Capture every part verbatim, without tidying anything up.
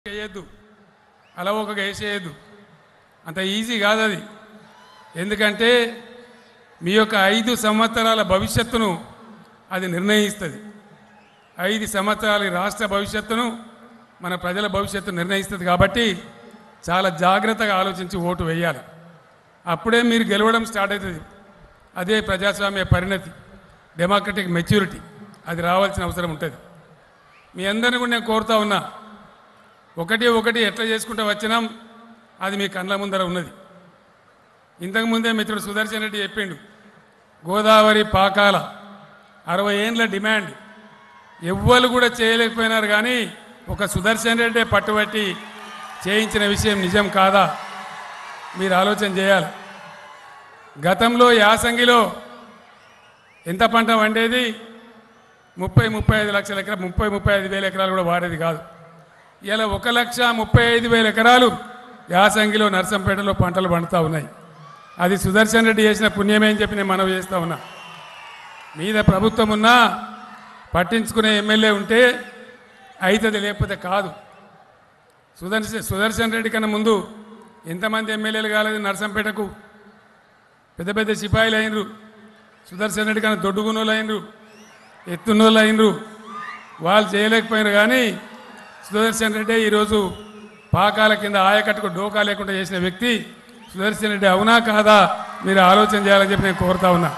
చేయొద్దు, అలవోకగా వేసేయద్దు. అంత ఈజీ కాదు అది. ఎందుకంటే మీ యొక్క ఐదు సంవత్సరాల భవిష్యత్తును అది నిర్ణయిస్తుంది. ఐదు సంవత్సరాల రాష్ట్ర భవిష్యత్తును మన ప్రజల భవిష్యత్తు నిర్ణయిస్తుంది. కాబట్టి చాలా జాగ్రత్తగా ఆలోచించి ఓటు వేయాలి. అప్పుడే మీరు గెలవడం స్టార్ట్ అవుతుంది. అదే ప్రజాస్వామ్య పరిణతి, డెమోక్రటిక్ మెచ్యూరిటీ, అది రావాల్సిన అవసరం ఉంటుంది. మీ అందరిని కూడా నేను కోరుతా ఉన్నా, ఒకటి ఒకటి ఎట్లా చేసుకుంటూ వచ్చినాం అది మీ కళ్ళ ముందర ఉన్నది. ఇంతకుముందే మిత్రుడు సుదర్శన్ రెడ్డి చెప్పిండు, గోదావరి పాకాల అరవై ఏండ్ల డిమాండ్ ఎవ్వరు కూడా చేయలేకపోయినారు. కానీ ఒక సుదర్శన్ రెడ్డి పట్టుబట్టి చేయించిన విషయం నిజం కాదా? మీరు ఆలోచన చేయాలి. గతంలో యాసంగిలో ఎంత పంట వండేది? ముప్పై ముప్పై ఐదు లక్షల ఎకరా ముప్పై ముప్పై ఐదు వేల ఎకరాలు కూడా వాడేది కాదు. ఇలా ఒక లక్ష ముప్పై ఐదు వేల ఎకరాలు యాసంగిలో నర్సంపేటలో పంటలు పండుతూ ఉన్నాయి. అది సుదర్శన్ రెడ్డి చేసిన పుణ్యమే అని చెప్పి నేను మనవి చేస్తూ ఉన్నా. మీద ప్రభుత్వం ఉన్నా పట్టించుకునే ఎమ్మెల్యే ఉంటే అవుతుంది, లేకపోతే కాదు. సుదర్శన్ సుదర్శన్ రెడ్డి కన్నా ముందు ఎంతమంది ఎమ్మెల్యేలు కాలేదు నర్సంపేటకు? పెద్ద పెద్ద సిపాయిలు అయినరు. సుదర్శన్ రెడ్డి కన్నా దొడ్డుగున్నోళ్ళు అయినరు, ఎత్తున్నోళ్ళు అయినరు. వాళ్ళు చేయలేకపోయినారు. కానీ సుదర్శన్ రెడ్డి ఈరోజు పాకాల కింద ఆయకట్టుకు డోకా లేకుండా చేసిన వ్యక్తి సుదర్శన్ రెడ్డి. అవునా కాదా? మీరు ఆలోచన చేయాలని చెప్పి నేను కోరుతా ఉన్నా.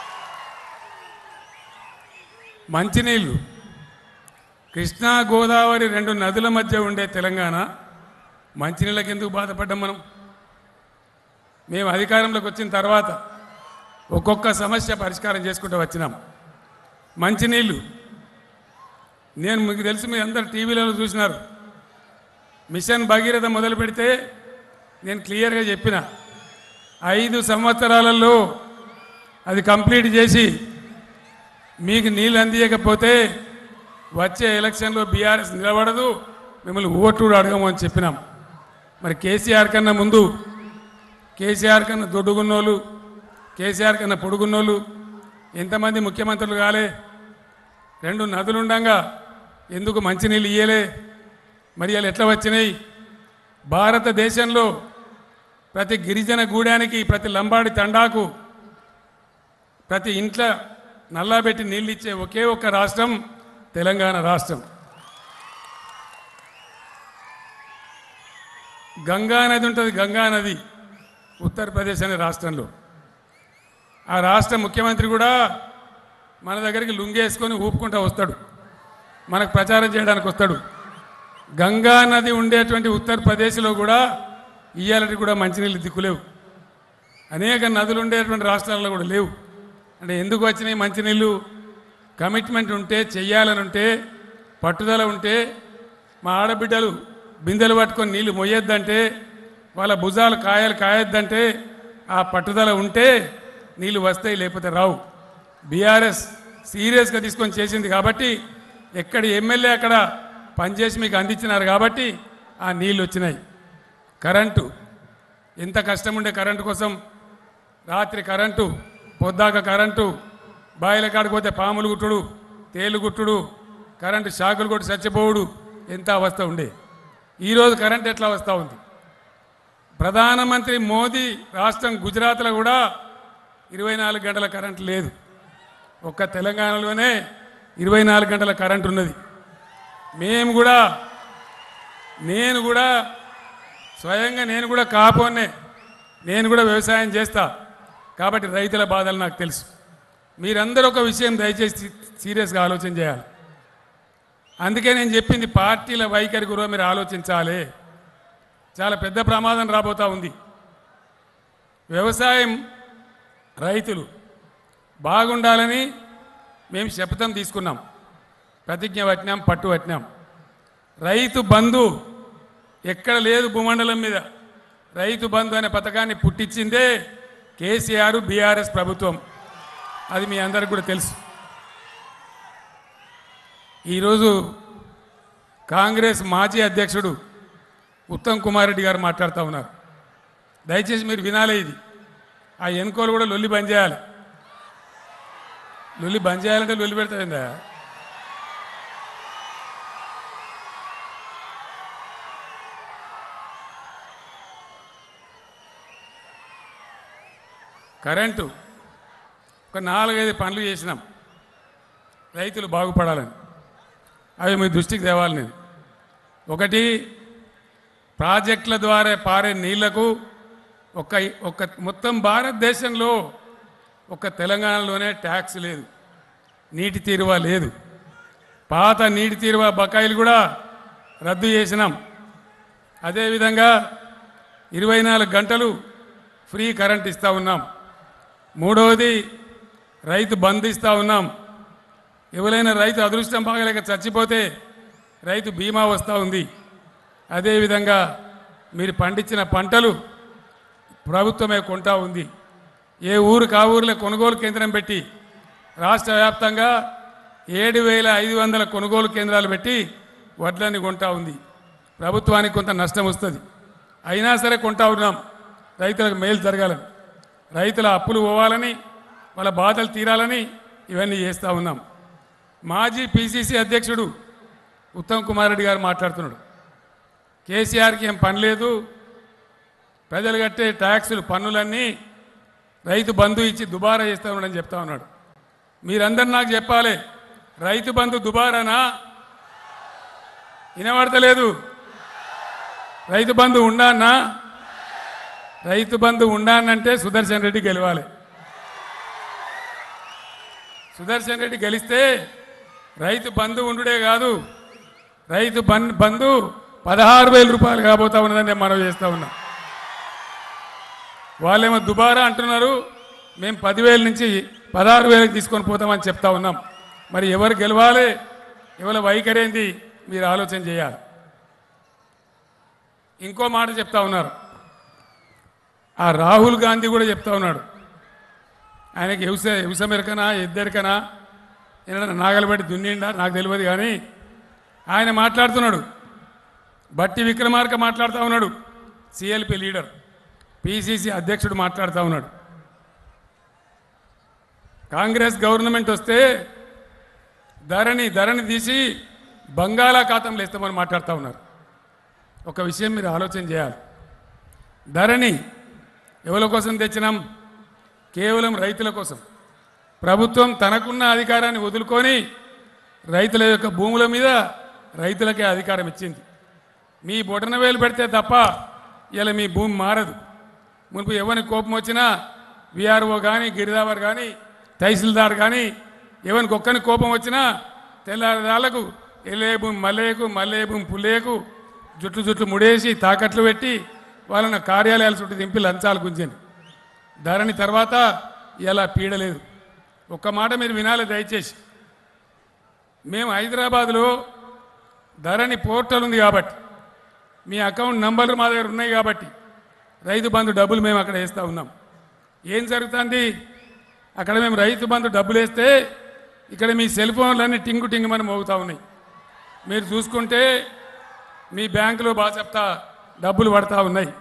మంచినీళ్ళు, కృష్ణా గోదావరి రెండు నదుల మధ్య ఉండే తెలంగాణ మంచినీళ్ళకి ఎందుకు బాధపడ్డాం మనం? మేము అధికారంలోకి వచ్చిన తర్వాత ఒక్కొక్క సమస్య పరిష్కారం చేసుకుంటూ వచ్చినాం. మంచినీళ్ళు, నేను మీకు తెలుసు, మీరు అందరు టీవీలలో చూసినారు. మిషన్ భగీరథ మొదలు పెడితే నేను క్లియర్గా చెప్పిన, ఐదు సంవత్సరాలలో అది కంప్లీట్ చేసి మీకు నీళ్ళు అందియకపోతే వచ్చే ఎలక్షన్లో బీఆర్ఎస్ నిలబడదు, మిమ్మల్ని ఓటు అడగము అని చెప్పినాం. మరి కేసీఆర్ కన్నా ముందు, కేసీఆర్ కన్నా దొడ్డుగున్నోళ్ళు, కేసీఆర్ కన్నా పొడుగున్నోళ్ళు ఎంతమంది ముఖ్యమంత్రులు కాలే? రెండు నదులుండగా ఎందుకు మంచినీళ్ళు ఇయ్యలే? మరి అలా ఎట్లా వచ్చినాయి? భారతదేశంలో ప్రతి గిరిజన గూడానికి, ప్రతి లంబాడి తండాకు, ప్రతి ఇంట్లో నల్లాబెట్టి నీళ్ళు ఇచ్చే ఒకే ఒక్క రాష్ట్రం తెలంగాణ రాష్ట్రం. గంగా నది ఉంటుంది, గంగా నది ఉత్తరప్రదేశ్ అనే రాష్ట్రంలో. ఆ రాష్ట్ర ముఖ్యమంత్రి కూడా మన దగ్గరికి లుంగేసుకొని ఊపుకుంటూ వస్తాడు, మనకు ప్రచారం చేయడానికి వస్తాడు. గంగా నది ఉండేటువంటి ఉత్తరప్రదేశ్లో కూడా ఇయ్యాలటి కూడా మంచినీళ్ళు దిక్కులేవు. అనేక నదులు ఉండేటువంటి రాష్ట్రాల్లో కూడా లేవు. అంటే ఎందుకు వచ్చినాయి మంచినీళ్ళు? కమిట్మెంట్ ఉంటే, చెయ్యాలని ఉంటే, పట్టుదల ఉంటే, మా ఆడబిడ్డలు బిందెలు పట్టుకొని నీళ్లు మొయ్యొద్దంటే, వాళ్ళ భుజాలు కాయలు కాయొద్దంటే, ఆ పట్టుదల ఉంటే నీళ్ళు వస్తాయి, లేకపోతే రావు. బీఆర్ఎస్ సీరియస్గా తీసుకొని చేసింది కాబట్టి, ఎక్కడ ఎమ్మెల్యే అక్కడ పనిచేసి మీకు అందించినారు కాబట్టి ఆ నీళ్ళు వచ్చినాయి. కరెంటు, ఎంత కష్టం ఉండే కరెంటు కోసం. రాత్రి కరెంటు, పొద్దాక కరెంటు, బాయిల కాడిపోతే పాములు గుట్టుడు, తేలు గుట్టుడు, కరెంటు షాకులు కొట్టి చచ్చిపోవుడు, ఎంత అవస్థ ఉండే. ఈరోజు కరెంట్ ఎట్లా వస్తూ ఉంది? ప్రధానమంత్రి మోదీ రాష్ట్రం గుజరాత్లో కూడా ఇరవై నాలుగు గంటల కరెంటు లేదు. ఒక్క తెలంగాణలోనే ఇరవై నాలుగు గంటల కరెంటు ఉన్నది. మేము కూడా, నేను కూడా స్వయంగా నేను కూడా కాపోనే, నేను కూడా వ్యవసాయం చేస్తా కాబట్టి రైతుల బాధలు నాకు తెలుసు. మీరందరూ ఒక విషయం దయచేసి సీరియస్గా ఆలోచన చేయాలి. అందుకే నేను చెప్పింది, పార్టీల వైఖరి గురించి మీరు ఆలోచించాలి. చాలా పెద్ద ప్రమాదం రాబోతూ ఉంది. వ్యవసాయం, రైతులు బాగుండాలని మేము శపథం తీసుకున్నాం, ప్రతిజ్ఞ పట్టినాం, పట్టు పట్టినాం. రైతు బంధు ఎక్కడ లేదు భూమండలం మీద. రైతు బంధు అనే పథకాన్ని పుట్టించిందే కేసీఆర్, బీఆర్ఎస్ ప్రభుత్వం. అది మీ అందరికి కూడా తెలుసు. ఈరోజు కాంగ్రెస్ మాజీ అధ్యక్షుడు ఉత్తమ్ కుమార్ రెడ్డి గారు మాట్లాడుతూ ఉన్నారు. దయచేసి మీరు వినాలి. ఇది ఆ ఎన్నికలు కూడా లొల్లి బంద్ చేయాలి. లొల్లి బంద్ చేయాలంటే లొల్లి పెడతాయిందా? కరెంటు ఒక నాలుగైదు పనులు చేసినాం రైతులు బాగుపడాలని. అవి మీ దృష్టికి తేవాలి నేను. ఒకటి, ప్రాజెక్టుల ద్వారా పారే నీళ్లకు ఒక ఒక మొత్తం భారతదేశంలో ఒక తెలంగాణలోనే ట్యాక్స్ లేదు, నీటి తీరువ లేదు. పాత నీటి తీరువ బకాయిలు కూడా రద్దు చేసినాం. అదేవిధంగా ఇరవై నాలుగు గంటలు ఫ్రీ కరెంట్ ఇస్తూ ఉన్నాం. మూడవది, రైతు బంధు ఇస్తూ ఉన్నాం. ఎవరైనా రైతు అదృష్టం బాగలేక చచ్చిపోతే రైతు బీమా వస్తూ ఉంది. అదేవిధంగా మీరు పండించిన పంటలు ప్రభుత్వమే కొంటా ఉంది. ఏ ఊరు కా ఊరిలో కొనుగోలు కేంద్రం పెట్టి రాష్ట్ర వ్యాప్తంగా ఏడు వేల ఐదు వందల కొనుగోలు కేంద్రాలు పెట్టి వడ్లని కొంటా ఉంది. ప్రభుత్వానికి కొంత నష్టం వస్తుంది, అయినా సరే కొంటా ఉన్నాం రైతులకు మేలు జరగాలని, రైతుల అప్పులు పోవాలని, వాళ్ళ బాధలు తీరాలని ఇవన్నీ చేస్తూ ఉన్నాం. మాజీ పిసిసి అధ్యక్షుడు ఉత్తమ్ కుమార్ రెడ్డి గారు మాట్లాడుతున్నాడు, కేసీఆర్కి ఏం పని లేదు, ప్రజలు కట్టే ట్యాక్సులు పన్నులన్నీ రైతు బంధు ఇచ్చి దుబారా చేస్తూ ఉన్నాడని చెప్తా ఉన్నాడు. మీరందరూ నాకు చెప్పాలి, రైతు బంధు దుబారానా? వినబడతలేదు. రైతు బంధు ఉండానా? రైతు బంధు ఉండానంటే సుదర్శన్ రెడ్డి గెలవాలి. సుదర్శన్ రెడ్డి గెలిస్తే రైతు బంధు ఉండుడే కాదు, రైతు బంధు పదహారు వేల రూపాయలు కాబోతా ఉన్నదని నేను మనవి చేస్తూ ఉన్నా. వాళ్ళేమో దుబారా అంటున్నారు, మేము పదివేల నుంచి పదహారు వేలకు తీసుకొని పోతామని చెప్తా ఉన్నాం. మరి ఎవరు గెలవాలి, ఎవరి వైఖరి ఏంది మీరు ఆలోచన చేయాలి. ఇంకో మాట చెప్తా ఉన్నారు, ఆ రాహుల్ గాంధీ కూడా చెప్తా ఉన్నాడు, ఆయనకి ఎవుస ఎవుసమెరకనా ఎద్దెరకనా ఏదైనా నాగలబెట్టి దున్నిండా నాకు తెలియదు, కానీ ఆయన మాట్లాడుతున్నాడు. బట్టి విక్రమార్క మాట్లాడుతూ ఉన్నాడు, సిఎల్పి లీడర్, పిసిసి అధ్యక్షుడు మాట్లాడుతూ ఉన్నాడు. కాంగ్రెస్ గవర్నమెంట్ వస్తే ధరని ధరని తీసి బంగాళాఖాతంలో ఇస్తామని మాట్లాడుతూ ఉన్నారు. ఒక విషయం మీరు ఆలోచన చేయాలి, ధరని ఎవరి కోసం తెచ్చినాం? కేవలం రైతుల కోసం. ప్రభుత్వం తనకున్న అధికారాన్ని వదులుకొని రైతుల యొక్క భూముల మీద రైతులకే అధికారం ఇచ్చింది. మీ బొటన వేలు పెడితే తప్ప ఇలా మీ భూమి మారదు. మునుపు ఎవరిని కోపం వచ్చినా విఆర్ఓ కానీ గిరిదావర్ కానీ తహసీల్దార్ కానీ ఎవరికి ఒక్కని కోపం వచ్చినా తెల్లారిదాళ్లకు ఎల్లే భూమి మల్లేకు మల్లే భూమి పుల్లేకు జుట్లు జుట్లు ముడేసి తాకట్లు పెట్టి వాళ్ళని కార్యాలయాల చుట్టూ దింపి లంచాలు గుంజండి. ధరణి తర్వాత ఇలా పీడలేదు. ఒక్క మాట మీరు వినాలి దయచేసి. మేము హైదరాబాద్లో ధరణి పోర్టల్ ఉంది కాబట్టి, మీ అకౌంట్ నంబర్లు మా దగ్గర ఉన్నాయి కాబట్టి రైతు బంధు డబ్బులు మేము అక్కడ వేస్తూ ఉన్నాం. ఏం జరుగుతుంది అక్కడ? మేము రైతు బంధు డబ్బులు వేస్తే ఇక్కడ మీ సెల్ ఫోన్లన్నీ టింగు టింగుమని మోగుతూ ఉన్నాయి. మీరు చూసుకుంటే మీ బ్యాంకులో బాగా చెప్తా డబ్బులు పడతా ఉన్నాయి.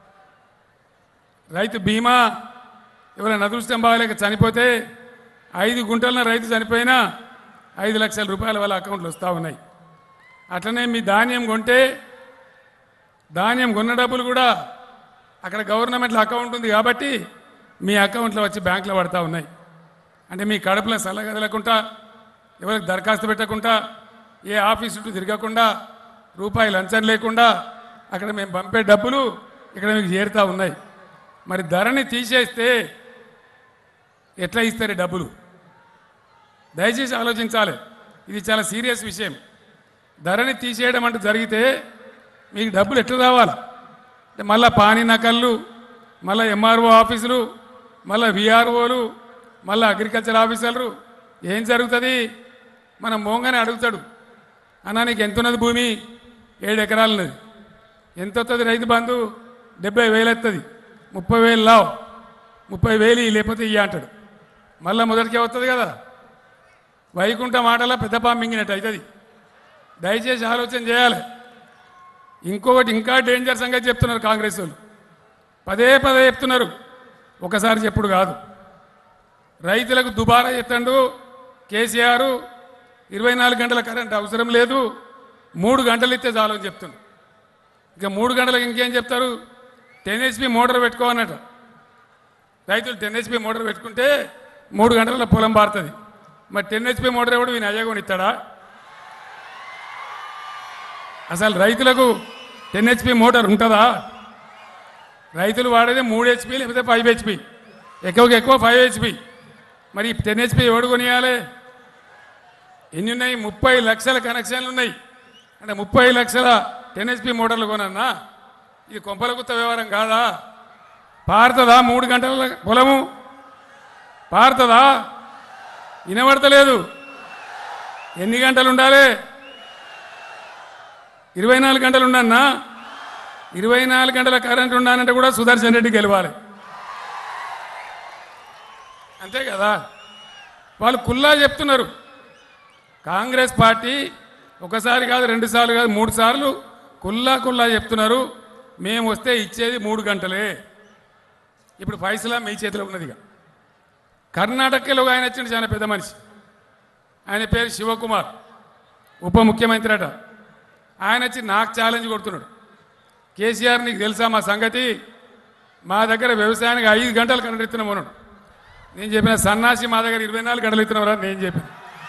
రైతు బీమా ఎవరైనా అదృష్టం బాగలేక చనిపోతే ఐదు గుంటల రైతు చనిపోయినా ఐదు లక్షల రూపాయల వాళ్ళ అకౌంట్లు వస్తూ ఉన్నాయి. అట్లనే మీ ధాన్యం కొంటే ధాన్యం కొన్న డబ్బులు కూడా అక్కడ గవర్నమెంట్లో అకౌంట్ ఉంది కాబట్టి మీ అకౌంట్లో వచ్చి బ్యాంకులో పడతా ఉన్నాయి. అంటే మీ కడుపులో సల్లగదలకుండా, ఎవరికి దరఖాస్తు పెట్టకుండా, ఏ ఆఫీసు చుట్టూ తిరగకుండా, రూపాయి లంచం లేకుండా అక్కడ మేము పంపే డబ్బులు ఇక్కడ మీకు చేరుతూ ఉన్నాయి. మరి ధరని తీసేస్తే ఎట్లా ఇస్తారు డబ్బులు? దయచేసి ఆలోచించాలి. ఇది చాలా సీరియస్ విషయం. ధరని తీసేయడం అంటూ జరిగితే మీకు డబ్బులు ఎట్లా రావాలా? అంటే మళ్ళీ పానీ నకళ్ళు, మళ్ళీ ఎంఆర్ఓ ఆఫీసులు, మళ్ళీ విఆర్ఓలు, మళ్ళీ అగ్రికల్చర్ ఆఫీసర్లు. ఏం జరుగుతుంది? మనం మోంగానే అడుగుతాడు, అన్నా నీకు ఎంత ఉన్నది భూమి? ఏడు ఎకరాలు ఉన్నది. ఎంత వస్తుంది రైతు బంధు? డెబ్బై వేలు వస్తుంది. ముప్పై వేలు లావు, ముప్పై వేలు లేకపోతే ఇయ్య అంటాడు. మళ్ళీ మొదటికే వస్తుంది కదా. వైకుంఠ మాటలా పెద్ద పాము మింగినట్టు అవుతుంది. దయచేసి ఆలోచన చేయాలి. ఇంకొకటి ఇంకా డేంజర్ సంగతి చెప్తున్నారు కాంగ్రెస్ వాళ్ళు, పదే పదే చెప్తున్నారు, ఒకసారి చెప్పుడు కాదు. రైతులకు దుబారా చెప్తాడు కేసీఆర్. ఇరవై నాలుగు గంటల కరెంట్ అవసరం లేదు, మూడు గంటలు ఇస్తే చాలు అని చెప్తున్నాడు. ఇక మూడు గంటలకు ఇంకేం చెప్తారు? టెన్ హెచ్పి మోటార్ పెట్టుకోవన్నట. రైతులు టెన్ హెచ్పి మోటార్ పెట్టుకుంటే మూడు గంటల పొలం పారుతుంది. మరి టెన్ హెచ్పి మోటార్ ఎవడు వీని అయ్యా కొని ఇస్తాడా? అసలు రైతులకు టెన్ హెచ్పి మోటార్ ఉంటుందా? రైతులు వాడేది మూడు హెచ్పి లేకపోతే ఫైవ్ హెచ్పి, ఎక్కువకి ఎక్కువ ఫైవ్ హెచ్పి. మరి టెన్ హెచ్పి ఎవడు కొనియాలి? ఎన్ని ఉన్నాయి? ముప్పై లక్షల కనెక్షన్లు ఉన్నాయి. అంటే ముప్పై లక్షల టెన్ హెచ్పి మోటార్లు కొనన్నా ఇది కొంపల గుత్త వ్యవహారం కాదా? పారుతుందా? మూడు గంటల పొలము పారుతుందా? వినబడతలేదు. ఎన్ని గంటలు ఉండాలి? ఇరవై నాలుగు గంటలు ఉండన్నా? ఇరవై నాలుగు గంటల కరెంట్ ఉండాలంటే కూడా సుదర్శన్ రెడ్డి గెలవాలి, అంతే కదా? వాళ్ళు కుల్లా చెప్తున్నారు. కాంగ్రెస్ పార్టీ ఒకసారి కాదు, రెండు సార్లు కాదు, మూడు సార్లు కుల్లా కుల్లా చెప్తున్నారు మేము వస్తే ఇచ్చేది మూడు గంటలే. ఇప్పుడు ఫైసలా మీ చేతిలో ఉన్నదిగా. కర్ణాటకలో ఆయన వచ్చింది, చాలా పెద్ద మనిషి, ఆయన పేరు శివకుమార్, ఉప ముఖ్యమంత్రి అట. ఆయన వచ్చి నాకు ఛాలెంజ్ కొడుతున్నాడు, కేసీఆర్ నీకు తెలుసా మా సంగతి, మా దగ్గర వ్యవసాయానికి ఐదు గంటలు కరెంట్ ఇస్తున్నాం అన్నాడు. నేను చెప్పిన సన్నాసి మా దగ్గర ఇరవై నాలుగు గంటలు ఇస్తున్నారా నేను చెప్పిన.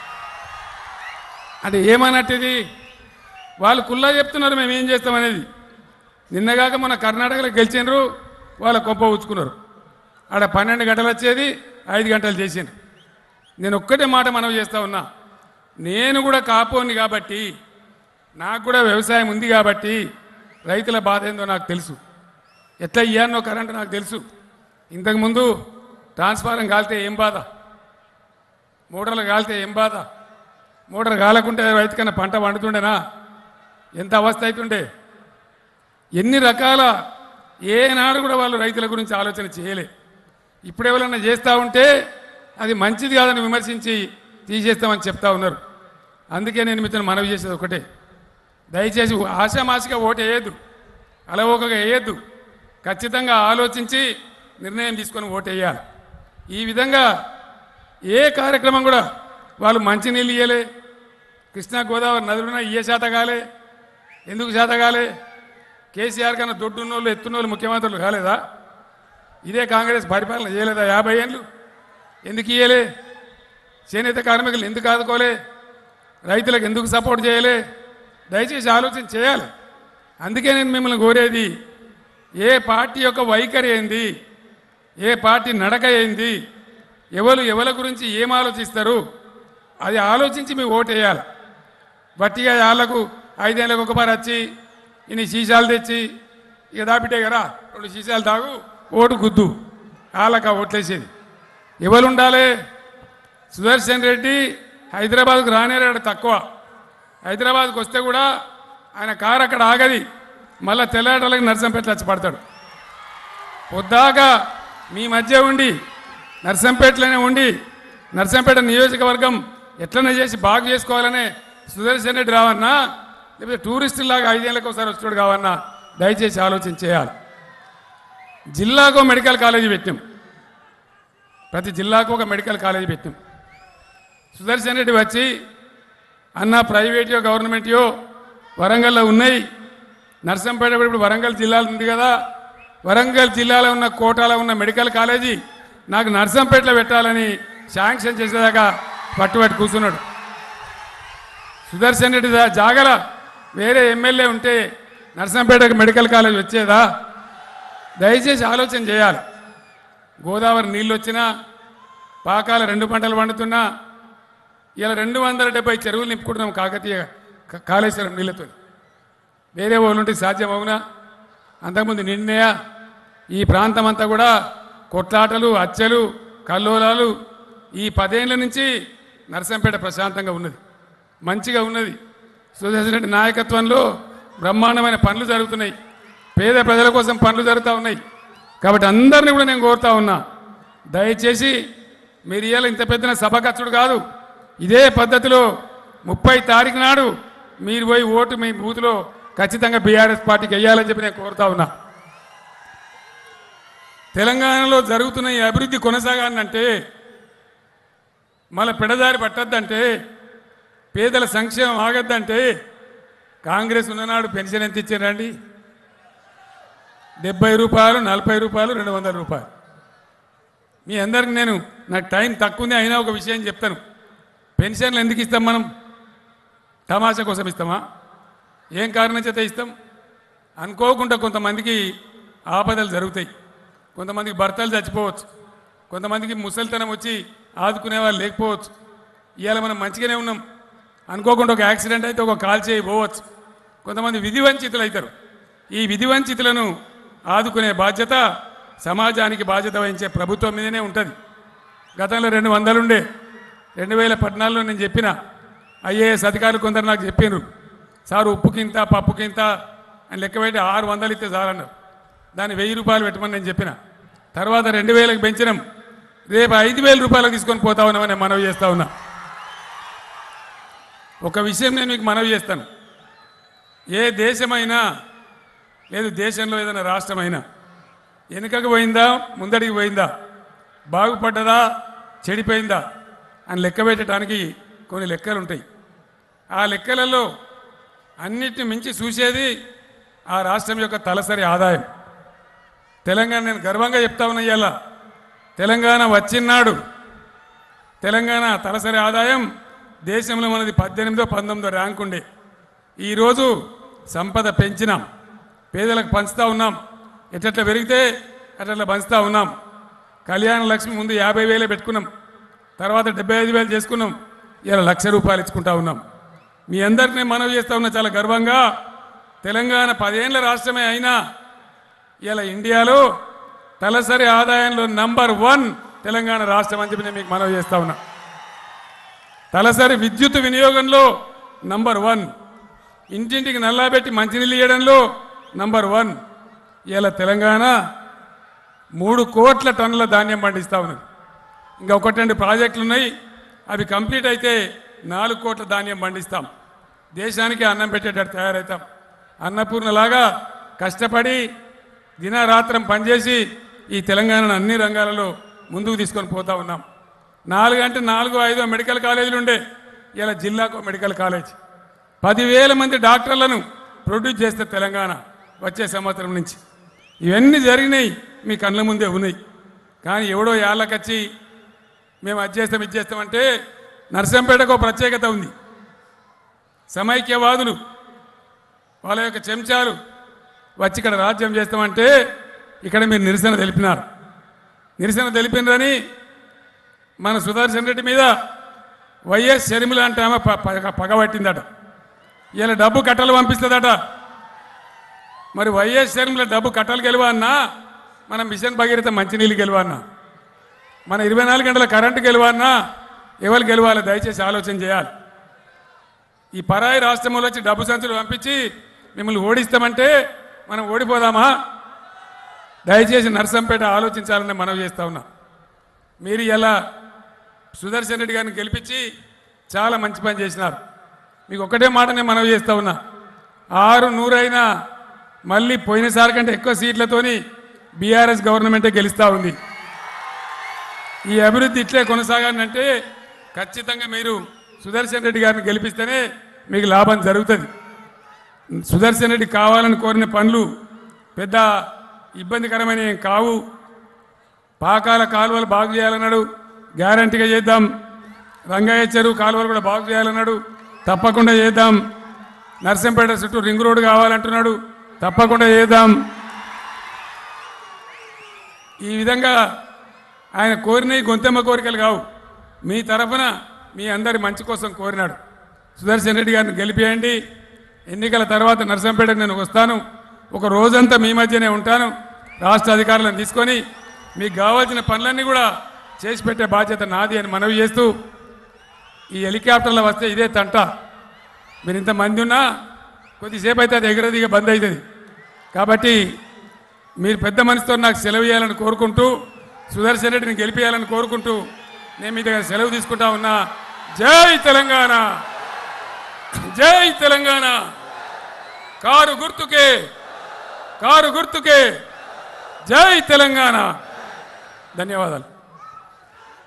అంటే ఏమన్నట్టు వాళ్ళు కుల్లా చెప్తున్నారు మేము ఏం చేస్తామనేది. నిన్నగాక మన కర్ణాటకలో గెలిచినారు, వాళ్ళ కొంప ఉంచుకున్నారు. ఆడ పన్నెండు గంటలు వచ్చేది ఐదు గంటలు చేసిండ్రు. నేను ఒక్కటే మాట మనవి చేస్తా ఉన్నా, నేను కూడా కాపోని కాబట్టి, నాకు కూడా వ్యవసాయం ఉంది కాబట్టి రైతుల బాధ ఏందో నాకు తెలుసు, ఎట్లా ఇయ్యానో కరెంటు నాకు తెలుసు. ఇంతకుముందు ట్రాన్స్ఫారం కాలితే ఏం బాధ, మోటార్లు కాలితే ఏం బాధ, మోటార్ కాలకుంటే రైతుకన్నా పంట పండుతుండేనా, ఎంత అవస్థ అవుతుండే. ఎన్ని రకాల ఏనాడు కూడా వాళ్ళు రైతుల గురించి ఆలోచన చేయలే. ఇప్పుడు ఎవరన్నా చేస్తూ ఉంటే అది మంచిది కాదని విమర్శించి తీసేస్తామని చెప్తా ఉన్నారు. అందుకే నేను మీతో మనవి చేసేది ఒకటే, దయచేసి ఆశామాషిగా ఓటు వేయద్దు, అలవోకగా వేయద్దు, ఖచ్చితంగా ఆలోచించి నిర్ణయం తీసుకొని ఓటు వేయాలి. ఈ విధంగా ఏ కార్యక్రమం కూడా వాళ్ళు మంచినీళ్ళు ఇయ్యలే, కృష్ణా గోదావరి నదులున్నా ఇయ్యే శాత కాలే. ఎందుకు శాత కాలే? కేసీఆర్ కన్నా దొడ్డున్నోళ్ళు ఎత్తున్నోళ్ళు ముఖ్యమంత్రులు కాలేదా? ఇదే కాంగ్రెస్ పరిపాలన చేయలేదా యాభై ఏళ్ళు? ఎందుకు ఇయ్యలే? చేనేత కార్మికులు ఎందుకు ఆదుకోలే? రైతులకు ఎందుకు సపోర్ట్ చేయలే? దయచేసి ఆలోచన చేయాలి. అందుకే నేను మిమ్మల్ని కోరేది, ఏ పార్టీ యొక్క వైఖరి ఏంది, ఏ పార్టీ నడక ఏంది, ఎవరు ఎవరి గురించి ఏం ఆలోచిస్తారు అది ఆలోచించి మీ ఓటు వేయాలి. బట్టిగా వాళ్ళకు ఐదేళ్ళకు ఒకసారి వచ్చి ఇన్ని సీసాలు తెచ్చి ఇక దాపిటే కదా రెండు సీసాలు తాగు ఓటు గుద్దు వాళ్ళక ఓట్లేసేది. ఎవరు ఉండాలి? సుదర్శన్ రెడ్డి హైదరాబాద్కు రానేరాడు తక్కువ, హైదరాబాద్కు వస్తే కూడా ఆయన కారు అక్కడ ఆగది, మళ్ళీ తెల్లాటలకి నర్సంపేట వచ్చి పడతాడు. పొద్దాక మీ మధ్య ఉండి నర్సంపేటలోనే ఉండి నర్సంపేట నియోజకవర్గం ఎట్లనే చేసి బాగు చేసుకోవాలనే సుదర్శన్ రెడ్డి రావన్నా, లేకపోతే టూరిస్టులాగా ఐదేళ్ళకి ఒకసారి వచ్చాడు కావన్నా, దయచేసి ఆలోచన చేయాలి. జిల్లాకు మెడికల్ కాలేజీ పెట్టాం, ప్రతి జిల్లాకు ఒక మెడికల్ కాలేజీ పెట్టాం. సుదర్శన్ రెడ్డి వచ్చి అన్న ప్రైవేట్యో గవర్నమెంట్యో వరంగల్లో ఉన్నాయి, నర్సంపేట ఇప్పుడు వరంగల్ జిల్లాలో ఉంది కదా, వరంగల్ జిల్లాలో ఉన్న కోటాలో ఉన్న మెడికల్ కాలేజీ నాకు నర్సంపేటలో పెట్టాలని శాంక్షన్ చేసేదాకా పట్టుబట్టి కూర్చున్నాడు. సుదర్శన్ రెడ్డి జాగల వేరే ఎమ్మెల్యే ఉంటే నర్సంపేటకు మెడికల్ కాలేజ్ వచ్చేదా? దయచేసి ఆలోచన చేయాలి. గోదావరి నీళ్ళు వచ్చినా, పాకాల రెండు పంటలు పండుతున్నా, ఇలా రెండు వందల డెబ్బై చెరువులు నింపుకుంటున్నాం కాకతీయ కాళేశ్వరం నీళ్ళతో. వేరే వాళ్ళు ఉంటే సాధ్యం అవునా? అంతకుముందు నిన్నయ ఈ ప్రాంతం అంతా కూడా కొట్లాటలు, హత్యలు, కల్లోలాలు. ఈ పదేళ్ల నుంచి నర్సంపేట ప్రశాంతంగా ఉన్నది, మంచిగా ఉన్నది. సుదర్శన్ రెడ్డి నాయకత్వంలో బ్రహ్మాండమైన పనులు జరుగుతున్నాయి, పేద ప్రజల కోసం పనులు జరుగుతూ ఉన్నాయి. కాబట్టి అందరినీ కూడా నేను కోరుతా ఉన్నా, దయచేసి మీరు ఇవాళ ఇంత పెద్ద సభ ఖర్చుడు కాదు, ఇదే పద్ధతిలో ముప్పై తారీఖు నాడు మీరు పోయి ఓటు మీ బూత్లో ఖచ్చితంగా బీఆర్ఎస్ పార్టీకి వెయ్యాలని చెప్పి నేను కోరుతా ఉన్నా. తెలంగాణలో జరుగుతున్న ఈ అభివృద్ధి కొనసాగాలంటే, మళ్ళీ పెడదారి పట్టద్దంటే, పేదల సంక్షేమం ఆగద్దంటే, కాంగ్రెస్ ఉన్ననాడు పెన్షన్ ఎంత ఇచ్చారండి? డెబ్బై రూపాయలు, నలభై రూపాయలు, రెండు వందల రూపాయలు. మీ అందరికి నేను నాకు టైం తక్కువ ఉంది అయినా ఒక విషయం చెప్తాను. పెన్షన్లు ఎందుకు ఇస్తాం మనం? తమాషా కోసం ఇస్తామా? ఏం కారణం చేత ఇస్తాం? అనుకోకుండా కొంతమందికి ఆపదలు జరుగుతాయి, కొంతమందికి భర్తలు చచ్చిపోవచ్చు, కొంతమందికి ముసలితనం వచ్చి ఆదుకునే వాళ్ళు లేకపోవచ్చు. ఇవాళ మనం మంచిగానే ఉన్నాం, అనుకోకుండా ఒక యాక్సిడెంట్ అయితే ఒక కాల్ చేయి పోవచ్చు. కొంతమంది విధి వంచితులు అవుతారు. ఈ విధి వంచితులను ఆదుకునే బాధ్యత సమాజానికి బాధ్యత వహించే ప్రభుత్వం మీదనే ఉంటుంది. గతంలో రెండు వందలుండే రెండు వేల పద్నాలుగులో నేను చెప్పిన ఐఏఎస్ అధికారులు కొందరు నాకు చెప్పినారు, సార్ ఉప్పుకింత పప్పుకింత అని లెక్క పెట్టి ఆరు వందలు ఇస్తే చాలన్నారు. దాన్ని వెయ్యి రూపాయలు పెట్టమని నేను చెప్పిన. తర్వాత రెండు వేలకు పెంచినాం, రేపు ఐదు వేల రూపాయలకు తీసుకొని పోతా ఉన్నామని నేను మనవి చేస్తా ఉన్నా. ఒక విషయం నేను మీకు మనవి చేస్తాను, ఏ దేశమైనా లేదు దేశంలో ఏదైనా రాష్ట్రమైనా వెనుకకు పోయిందా ముందడికి పోయిందా, బాగుపడ్డదా చెడిపోయిందా అని లెక్క పెట్టడానికి కొన్ని లెక్కలు ఉంటాయి. ఆ లెక్కలలో అన్నిటిని మించి చూసేది ఆ రాష్ట్రం యొక్క తలసరి ఆదాయం. తెలంగాణ నేను గర్వంగా చెప్తా ఉన్నా, ఇవాళ తెలంగాణ వచ్చినాడు తెలంగాణ తలసరి ఆదాయం దేశంలో మనది పద్దెనిమిదో పంతొమ్మిదో ర్యాంక్ ఉండే. ఈరోజు సంపద పెంచినాం, పేదలకు పంచుతూ ఉన్నాం, ఎట్లా పెరిగితే అట్లా పంచుతూ ఉన్నాం. కళ్యాణ లక్ష్మి ముందు యాభై వేలే పెట్టుకున్నాం, తర్వాత డెబ్బై ఐదు వేలు చేసుకున్నాం, ఇలా లక్ష రూపాయలు ఇచ్చుకుంటా ఉన్నాం. మీ అందరికీ మనవి చేస్తూ ఉన్నా చాలా గర్వంగా, తెలంగాణ పదేళ్ల రాష్ట్రమే అయినా ఇలా ఇండియాలో తలసరి ఆదాయంలో నంబర్ వన్ తెలంగాణ రాష్ట్రం అని చెప్పి నేను మీకు మనవి చేస్తా ఉన్నా. తలసరి విద్యుత్ వినియోగంలో నంబర్ వన్, ఇంటింటికి నల్లాబెట్టి మంచినీళ్ళు ఇవ్వడంలో నంబర్ వన్. ఇలా తెలంగాణ మూడు కోట్ల టన్నుల ధాన్యం పండిస్తూ ఉన్నది. ఇంకా ఒకటి రెండు ప్రాజెక్టులు ఉన్నాయి, అవి కంప్లీట్ అయితే నాలుగు కోట్ల ధాన్యం పండిస్తాం. దేశానికి అన్నం పెట్టేటట్టు తయారవుతాం. అన్నపూర్ణలాగా కష్టపడి దినరాత్రం పనిచేసి ఈ తెలంగాణను అన్ని రంగాలలో ముందుకు తీసుకొని పోతా ఉన్నాం. నాలుగు అంటే నాలుగు ఐదో మెడికల్ కాలేజీలు ఉండే, ఇలా జిల్లాకు మెడికల్ కాలేజ్. పదివేల మంది డాక్టర్లను ప్రొడ్యూస్ చేస్తే తెలంగాణ వచ్చే సంవత్సరం నుంచి. ఇవన్నీ జరిగినాయి, మీ కళ్ళ ముందే ఉన్నాయి. కానీ ఎవడో యాళ్ళకచ్చి మేము అది చేస్తాం ఇది చేస్తామంటే, నర్సంపేటకు ఒక ప్రత్యేకత ఉంది. సమైక్యవాదులు వాళ్ళ యొక్క చెంచాలు వచ్చి ఇక్కడ రాజ్యం చేస్తామంటే ఇక్కడ మీరు నిరసన తెలిపినారు. నిరసన తెలిపినరని మన సుదర్శన్ రెడ్డి మీద వైఎస్ షర్మిల అంటే ఆమె పగబట్టిందట. ఇలా డబ్బు కట్టలు పంపిస్తుందట. మరి వైఎస్ షర్మిల డబ్బు కట్టలు గెలవన్నా, మన మిషన్ భగీరథ మంచినీళ్ళు గెలవన్నా, మన ఇరవై నాలుగు గంటల కరెంటు గెలవన్నా, ఎవరు గెలవాలి? దయచేసి ఆలోచన చేయాలి. ఈ పరాయి రాష్ట్రంలో వచ్చి డబ్బు సంచులు పంపించి మిమ్మల్ని ఓడిస్తామంటే మనం ఓడిపోదామా? దయచేసి నర్సంపేట ఆలోచించాలని మనవి చేస్తా ఉన్నా. మీరు ఇలా సుదర్శన్ రెడ్డి గారిని గెలిపించి చాలా మంచి పని చేసినారు. మీకు ఒకటే మాట నేను మనవి చేస్తా ఉన్నా, ఆరు నూరైనా మళ్ళీ పోయినసారి కంటే ఎక్కువ సీట్లతోని బీఆర్ఎస్ గవర్నమెంటే గెలుస్తూ ఉంది. ఈ అభివృద్ధి ఇట్లే కొనసాగాలంటే ఖచ్చితంగా మీరు సుదర్శన్ రెడ్డి గారిని గెలిపిస్తేనే మీకు లాభం జరుగుతుంది. సుదర్శన్ రెడ్డి కావాలని కోరిన పనులు పెద్ద ఇబ్బందికరమైన కావు. పాకాల కాలువలు బాగు చేయాలన్నాడు, గ్యారంటీగా చేద్దాం. రంగయ్య చెరువు కాలువలు కూడా బాగు చేయాలన్నాడు, తప్పకుండా చేద్దాం. నర్సంపేట చుట్టూ రింగ్ రోడ్డు కావాలంటున్నాడు, తప్పకుండా చేద్దాం. ఈ విధంగా ఆయన కోరినవి గొంతెమ్మ కోరికలు కావు, మీ తరఫున మీ అందరి మంచి కోసం కోరినాడు. సుదర్శన్ రెడ్డి గారిని గెలిపియండి. ఎన్నికల తర్వాత నర్సంపేటకు నేను వస్తాను, ఒక రోజంతా మీ మధ్యనే ఉంటాను. రాష్ట్ర అధికారులను తీసుకొని మీకు కావాల్సిన పనులన్నీ కూడా చేసి పెట్టే బాధ్యత నాది అని మనవి చేస్తూ, ఈ హెలికాప్టర్లో వస్తే ఇదే తంట. మీరు ఇంతమంది ఉన్నా కొద్దిసేపు అయితే అది ఎగరదిగా బంద్ అవుతుంది. కాబట్టి మీరు పెద్ద మనసుతో నాకు సెలవు ఇవ్వాలని కోరుకుంటూ, సుదర్శన్ రెడ్డిని గెలిపించాలని కోరుకుంటూ నేను మీ దగ్గర సెలవు తీసుకుంటా ఉన్నా. జై తెలంగాణ, జై తెలంగాణ. కారు గుర్తుకే, కారు గుర్తుకే. జై తెలంగాణ. ధన్యవాదాలు.